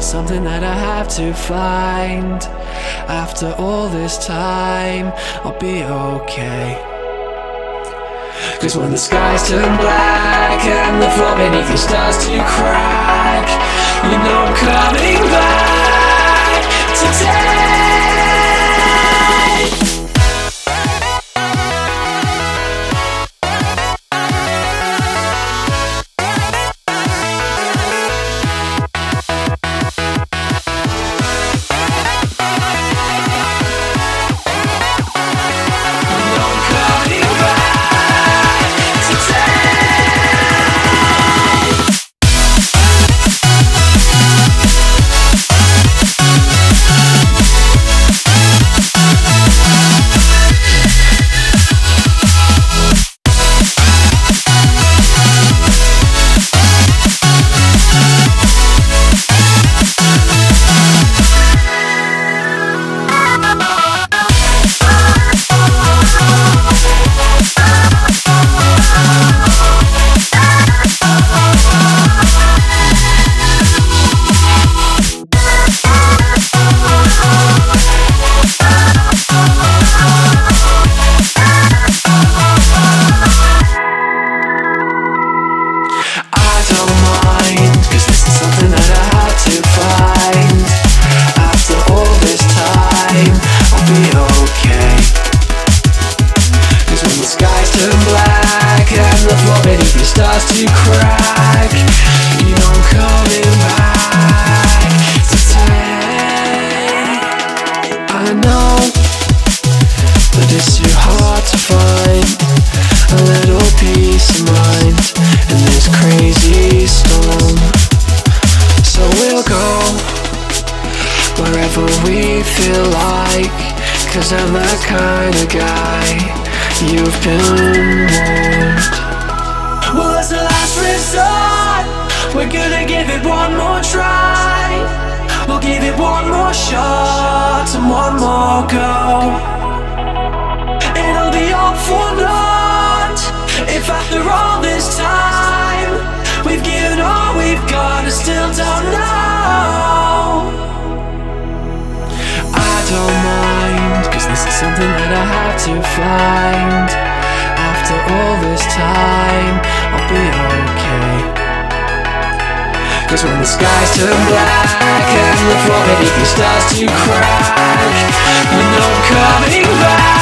something that I have to find. After all this time, I'll be okay. 'Cause when the skies turn black and the floor beneath you starts to crack, you know I'm coming back today. Starts to crack, you know I'm coming back today. I know that it's too hard to find a little peace of mind in this crazy storm. So we'll go wherever we feel like, 'cause I'm the kind of guy you've been warned. Well, as a last resort, we're gonna give it one more try. We'll give it one more shot and one more go. It'll be all for naught if after all this time we've given all we've got and still don't know. I don't mind, 'cause this is something that I have to find. After all this time, I'll be okay. 'Cause when the skies turn black and the floor beneath you starts to crack, you know I'm coming back.